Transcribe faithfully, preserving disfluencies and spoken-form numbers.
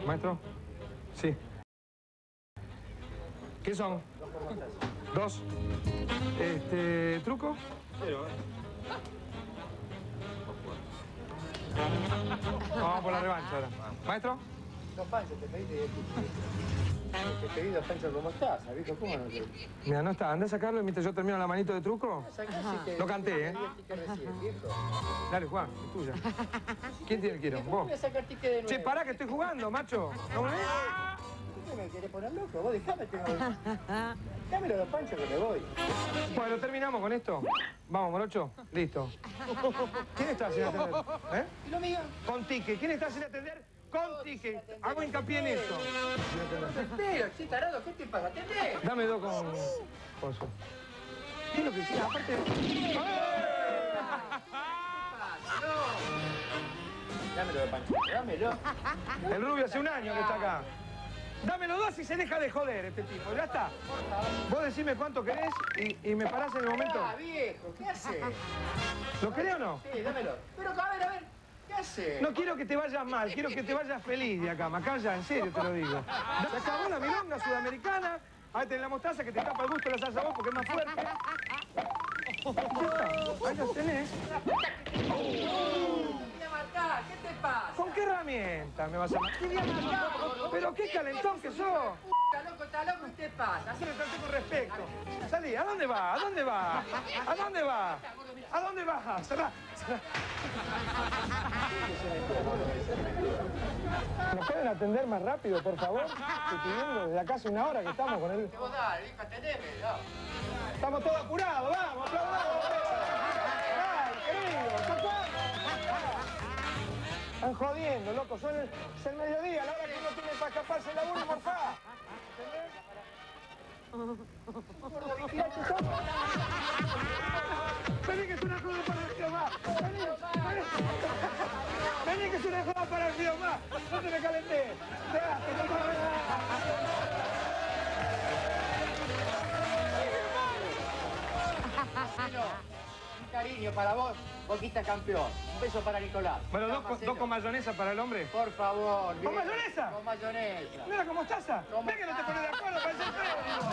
Maestro. Sí. ¿Qué son? Dos. Este, ¿truco? Cero, ¿eh? Vamos por la revancha ahora. ¿Maestro? Dos panchos, te pedí, te, te pedí dos panchos como taza, viejo, ¿cómo no te...? Mira, no está. Andá a sacarlo mientras yo termino la manito de truco. Que, Lo canté, ¿eh? Que recién, viejo. Dale, Juan, es tuya. ¿Quién tiene el quiero? ¿Cómo Vos. voy a sacar ticket de nuevo? Che, pará que estoy jugando, macho. ¿No me ves? ¿Qué me querés poner loco? Vos dejame, tengo... Dame los dos panchos que me voy. Bueno, terminamos con esto. Vamos, morocho. Listo. ¿Quién está sin atender? ¿Eh? ¿Y lo mío? Con tique. ¿Quién está sin atender? Con tique. Hago hincapié en eso. Pero, che, tarado, ¿qué te pasa? ¿Atendés? Dame dos con... Coso. ¿Qué es lo que quieres? Aparte... ¡Eh! Dámelo de pancho, dámelo. El rubio hace un año que está acá. Dame los dos y se deja de joder este tipo. Ya está. Vos decime cuánto querés y, y me parás en el momento. Ah, viejo, ¿qué haces? ¿Lo querés o no? Sí, dámelo. Pero, a ver, a ver, ¿qué haces? No quiero que te vayas mal, quiero que te vayas feliz de acá. Macaya, en serio te lo digo. Se acabó la milonga sudamericana. Ahí tenés la mostaza que te tapa el gusto de la salsa vos porque es más fuerte. Ya está. Ahí los tenés. ¿Qué te pasa? ¿Con qué herramienta me vas a matar? Pero qué calentón que sos. Está loco, está loco, ¿qué te pasa? Así me traté con respeto. Salí, ¿a dónde va? ¿A dónde va? ¿A dónde va? ¿A dónde vas? Cerrá. ¿Nos pueden atender más rápido, por favor? Estoy pidiendo desde acá hace una hora que estamos con él. Vos dale, hija, teneme, no. Estamos todos apurados, vamos, aplaudamos. Dale, querido, ¿hasta cuándo? Están jodiendo, loco, son el, es el mediodía, la hora que uno tiene para escaparse el laburo y morfar. ¿Entendés? Vení que es una joda para el río más. Vení, vení. Vení que es una joda para el río más. No te me calenté. Bueno, un cariño para vos, Boquita campeón. Un beso para Nicolás. Bueno, dos, con- dos con mayonesa para el hombre. Por favor. ¿Con viejo. mayonesa? Con mayonesa. Mira, ¿cómo estás? ¿Cómo Ve que no te pones de acuerdo para ese feo.